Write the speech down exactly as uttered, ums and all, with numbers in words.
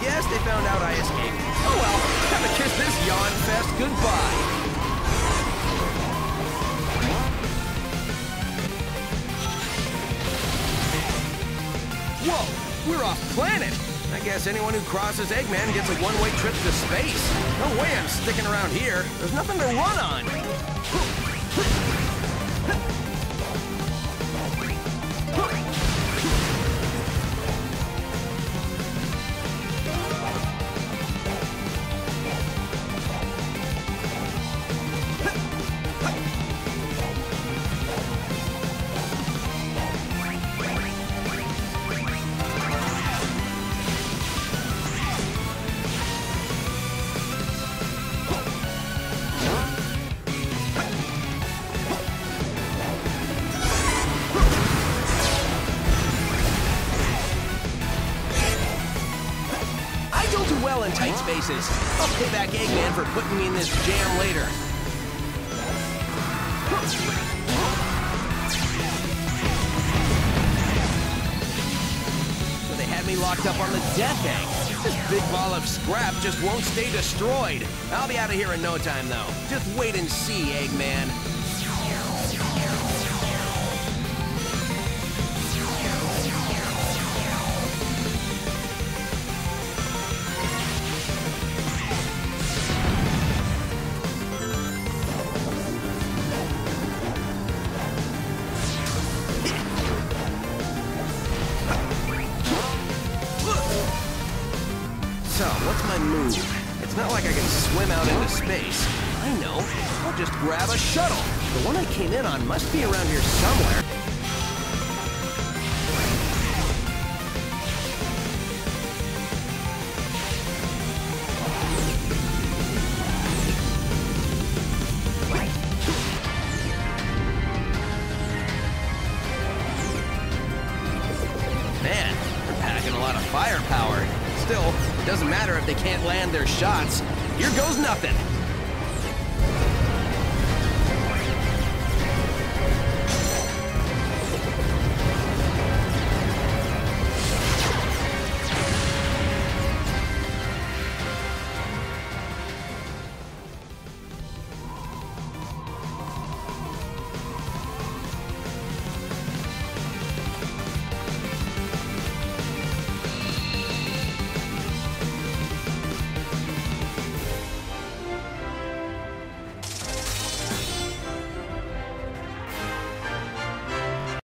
Guess they found out I escaped. Oh well, time to kiss this yawn fest goodbye. Whoa, we're off planet. I guess anyone who crosses Eggman gets a one-way trip to space. No way I'm sticking around here. There's nothing to run on. Well in tight spaces. I'll pay back Eggman for putting me in this jam later. So they had me locked up on the death egg. This big ball of scrap just won't stay destroyed. I'll be out of here in no time, though. Just wait and see, Eggman. So, what's my move? It's not like I can swim out into space. I know. I'll just grab a shuttle. The one I came in on must be around here somewhere. Man, they're packing a lot of firepower. Still, it doesn't matter if they can't land their shots. Here goes nothing.